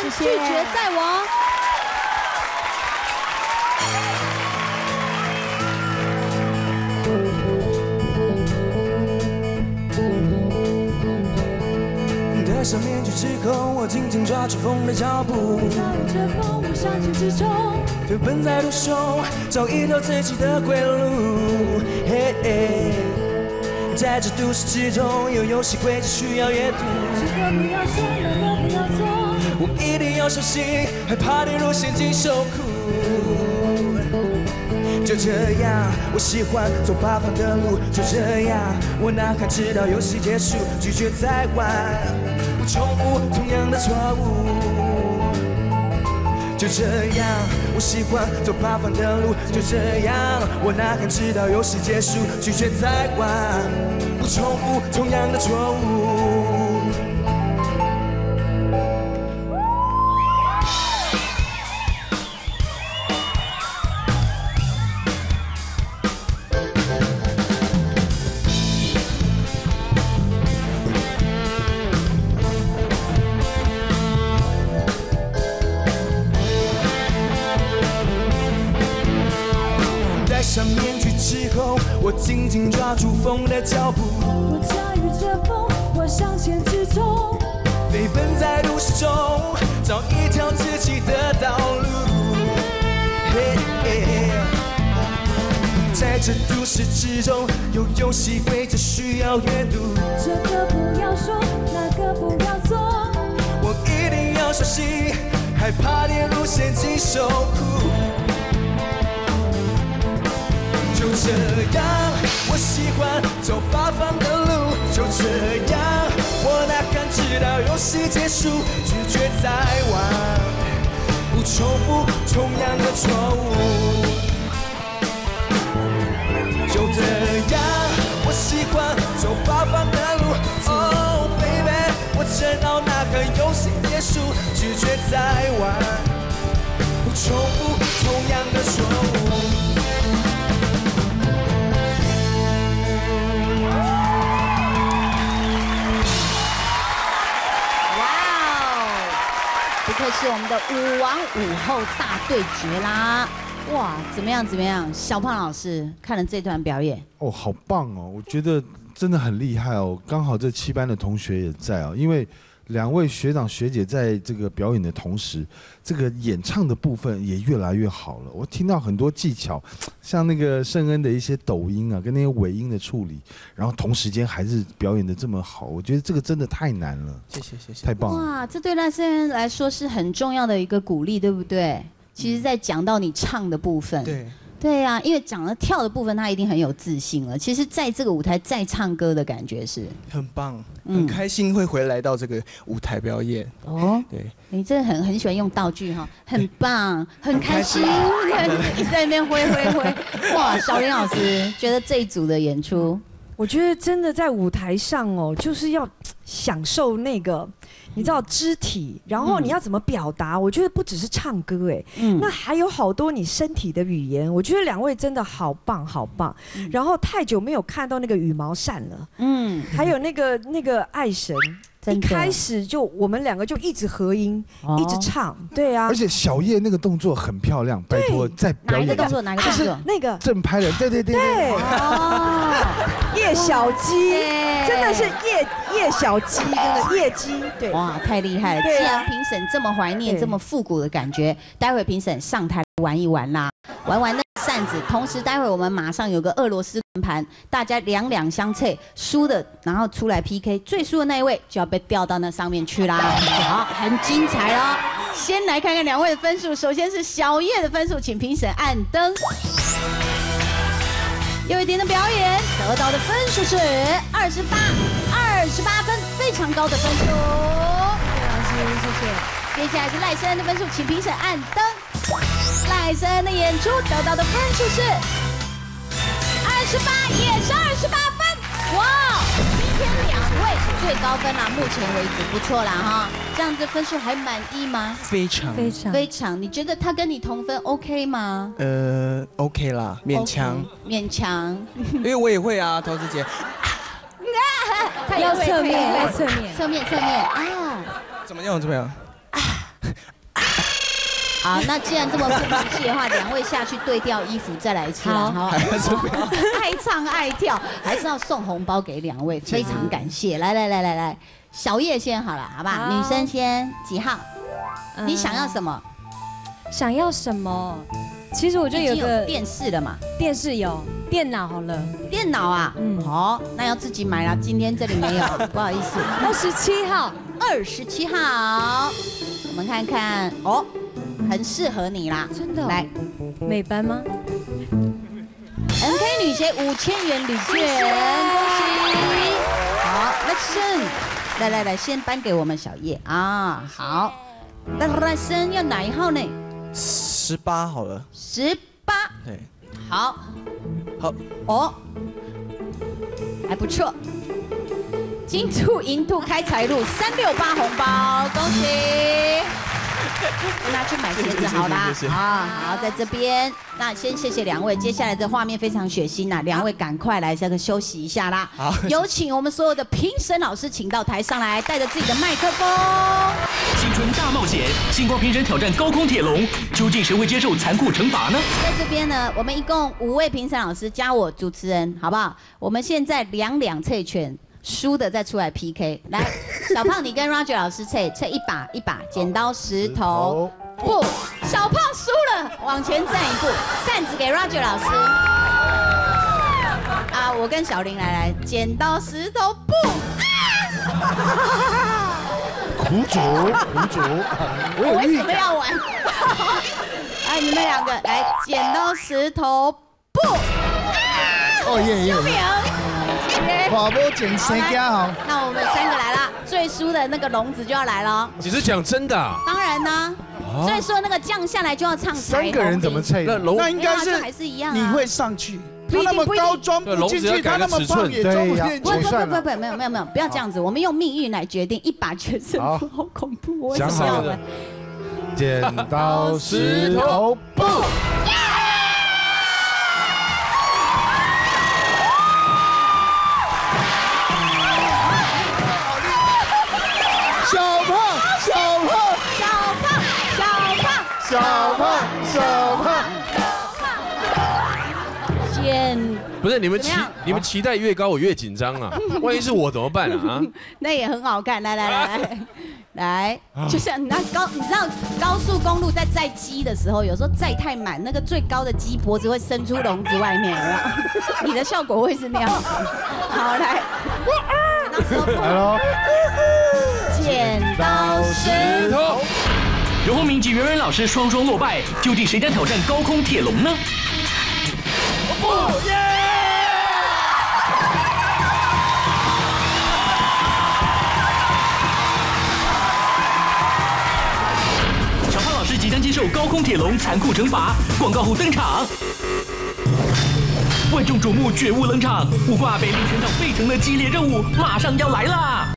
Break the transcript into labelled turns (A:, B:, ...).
A: 拒绝在我。
B: 戴上面具之后，我紧紧抓住风的脚步，
C: 驾驭着风，我向前直冲，
B: 飞奔在路上，找一条自己的归路。嘿嘿，在这都市之中，有游戏规则需要阅读。
C: 这个不要说，那个不要做，
B: 我一定要小心，害怕跌入陷阱受苦。就这样，我喜欢走八方的路。就这样，我哪敢知道游戏结束，拒绝再玩，不重复同样的错误。就这样，我喜欢走八方的路。就这样，我哪敢知道游戏结束，拒绝再玩，不重复同样的错误。戴上面具之后，我紧紧抓住风的脚步，
C: 我驾驭着风，我向前直冲，
B: 飞奔在都市中，找一条自己的道路。嘿嘿，在这都市之中，有游戏规则需要阅读。
C: 这个不要说，那个不要做，
B: 我一定要小心，害怕跌入陷阱受苦。就这样，我喜欢走八方的路。就这样，我哪敢知道游戏结束，拒绝再玩，不重复同样的错误。就这样，我喜欢走八方的路。Oh baby， 我知道哪个游戏结束，拒绝再玩，不重复同样的错误。
A: 不愧是我们的舞王舞后大对决啦！哇，怎么样？怎么样？小胖老师看了这段表演，
D: 哦，好棒哦！我觉得真的很厉害哦。刚好这7班的同学也在哦，因为2位学长学姐在这个表演的同时，这个演唱的部分也越来越好了。我听到很多技巧，像那个盛恩的一些抖音啊，跟那些尾音的处理，然后同时间还是表演的这么好，我觉得这个真的太难了。
B: 谢谢谢谢，
D: 太棒了！
A: 哇，这对那些人来说是很重要的一个鼓励，对不对？其实，在讲到你唱的部分，
B: 对。
A: 对呀、因为讲了跳的部分，他一定很有自信了。其实，在这个舞台再唱歌的感觉是
B: 很棒，很开心会回来到这个舞台表演。
A: 哦，
B: 对，
A: 你真的很喜欢用道具哈，很棒，很开心，一直在那边挥。哇，小林老师觉得这一组的演出，
E: 我觉得真的在舞台上哦，就是要享受那个，你知道肢体，然后你要怎么表达？我觉得不只是唱歌哎，那还有好多你身体的语言。我觉得2位真的好棒好棒。然后太久没有看到那个羽毛扇了，还有那个爱神。一开始就我们2个就一直合音，一直唱，对啊。
D: 而且小叶那个动作很漂亮，拜托再表演。
A: 哪一个动作？哪个动作？
E: 那个
D: 正拍的，对。
A: 哦，
E: 叶小鸡，真的是叶小鸡，真的叶鸡，对。
A: 哇，太厉害了！既然评审这么怀念这么复古的感觉，待会评审上台玩一玩啦，玩完那扇子，同时待会我们马上有个俄罗斯盘，大家两相测，输的然后出来 PK， 最输的那一位就要被调到那上面去啦。好，很精彩哦。先来看看2位的分数，首先是小叶的分数，请评审按灯。又一天的表演得到的分数是28分，非常高的分数。谢谢。接下来是赖声恩的分数，请评审按灯。赖声恩的演出得到的分数是28，也是28分。哇，今天2位最高分啦，目前为止不错啦哈。这样子分数还满意吗？
B: 非常。
A: 你觉得他跟你同分 OK 吗
B: ？OK 啦，勉强。因为我也会啊，陶子姐。
A: 他也会
E: 侧面啊。
A: 怎么样？
B: 怎么样？
A: 好，那既然这么不服气的话，两位下去对调衣服再来一次啦，好，爱唱爱跳，还是要送红包给两位，非常感谢。来，小叶先好了，好不好？女生先几号？你想要什么？
F: 想要什么？其实我觉得有个
A: 电视了嘛，
F: 电视有，电脑好了。
A: 电脑啊，好，那要自己买了，今天这里没有，不好意思。
F: 27号
A: ，27号，我们看看哦，很适合你啦，
F: 真的。
A: 来，
F: 美班吗
A: ？MK 女鞋5000元礼券，恭喜！好 ，Next， 来，先颁给我们小叶啊，好，来生要哪一号呢
B: ？18好了。
A: 18。
B: 对。
A: 好。哦，还不错。金兔银兔开财路，368红包，恭喜！拿去买鞋子好啦，好，在这边，那先谢谢两位。接下来的画面非常血腥呐，两位赶快来这个休息一下啦。好，有请我们所有的评审老师请到台上来，带着自己的麦克风。
G: 青春大冒险，星光评审挑战高空铁笼，究竟谁会接受残酷惩罚呢？
A: 在这边呢，我们一共5位评审老师加我主持人，好不好？我们现在两测拳。输的再出来 PK， 来，小胖你跟 Roger 老师测一把，剪刀石头布，小胖输了，往前站一步，扇子给 Roger 老师。啊，我跟小林来，剪刀石头布。
D: 苦主，
A: 我为什么要玩？来，你们两个来，剪刀石头布。
H: 哦耶！
A: 救命！
H: 华波捡谁家好？
A: 那我们3个来了，最输的那个笼子就要来了。
I: 你是讲真的？
A: 当然呢，所以说那个降下来就要唱彩虹。
D: 3个人怎么猜？
H: 那应该是
A: 还是一样。
H: 你会上去，他那么高装不进去，他那么胖也装不进去。
A: 不，没有，不要这样子，我们用命运来决定1把决胜负，好恐怖！我想好了，
D: 剪刀石头布。小胖，
I: 不是你们期待越高，我越紧张啊！万一是我怎么办啊？
A: 那也很好看，来，就像你知道高速公路在载机的时候，有时候载太满，那个最高的鸡脖子会伸出笼子外面，你的效果会是那样子。好，来，
D: 来喽，
A: 剪刀石头。
G: 尤鸿明及袁仁老师双落败，究竟谁将挑战高空铁笼呢？小胖老师即将接受高空铁笼残酷惩罚，广告后登场。万众瞩目，绝无冷场，武挂北领全场费城的激烈任务马上要来啦！